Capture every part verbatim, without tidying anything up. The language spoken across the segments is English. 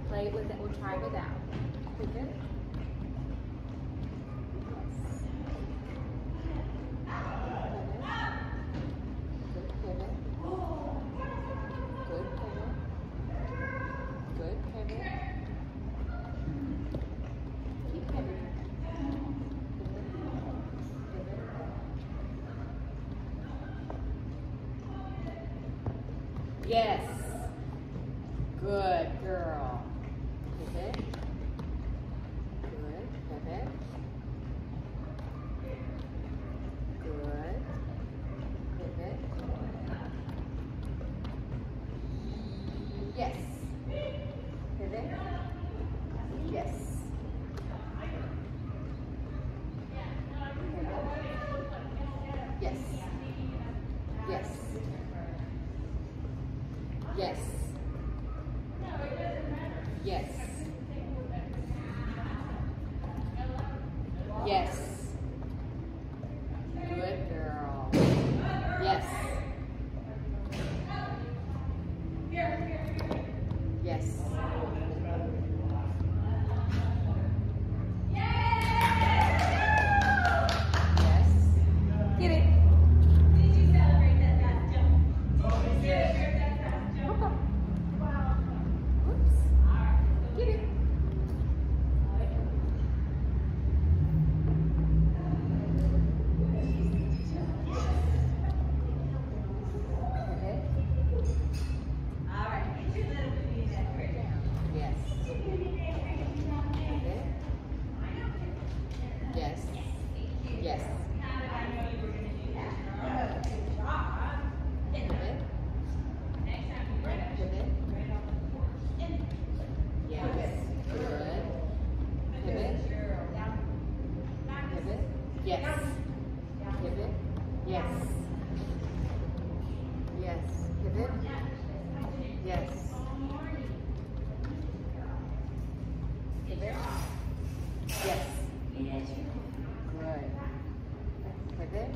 Play it with it. We'll try without. Pivot. Yes. Good girl. Pivot. Good. Pivot. Good. Pivot. Yes. Pivot. Yes. Yes. Yes. Yes. Yes. Yes. Good girl. Yes. Yes. Yes. Get it. Did you celebrate that fast jump? Did you celebrate that fast jump? Wow. Oops. Get it. Okay. All right, get your little bit in that quick. Yes. Okay. Yes. Yes. How did I know you were going to do that? Good job. Pivot. Next time you bring it, Pivot. right off the porch. In. Yes. Good. Pivot. Down. Back. Pivot. Yes. Pivot. Yes. Yes. Pivot. Yes. Pivot. Yes. Good. Pivot.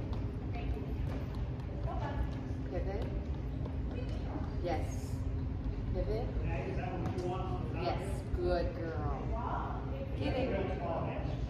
Pivot. Yes. Pivot. Yes. Good girl. Get it.